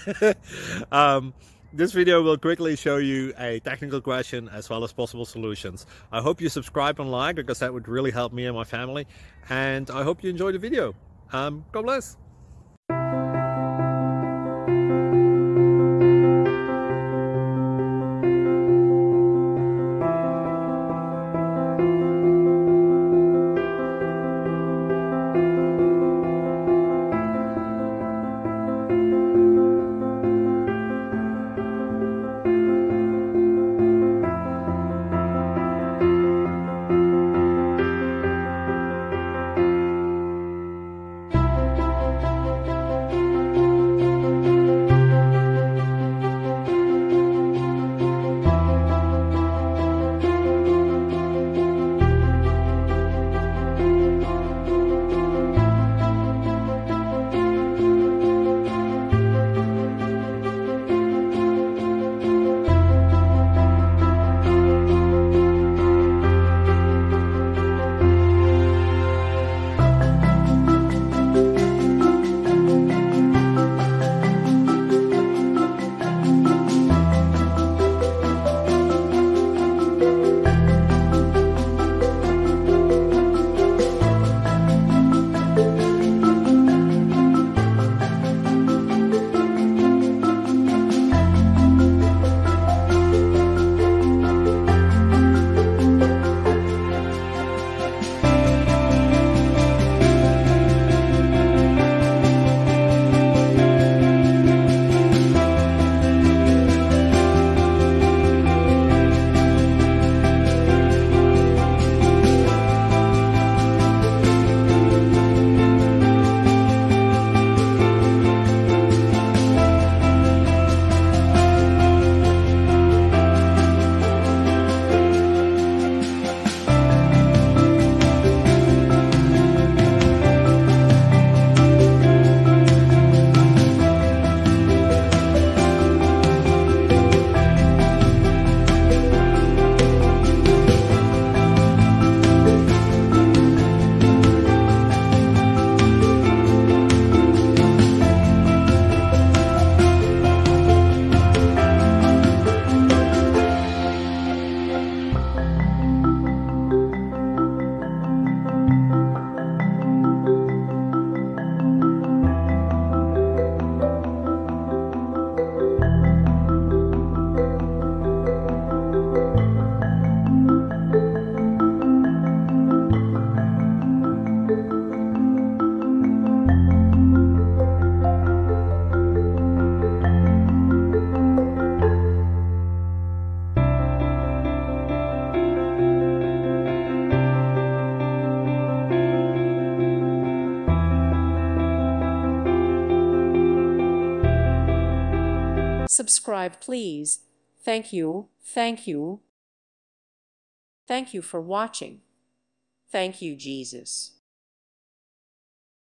This video will quickly show you a technical question as well as possible solutions. I hope you subscribe and like, because that would really help me and my family. And I hope you enjoy the video. God bless. Subscribe, please. Thank you. Thank you. Thank you for watching. Thank you, Jesus.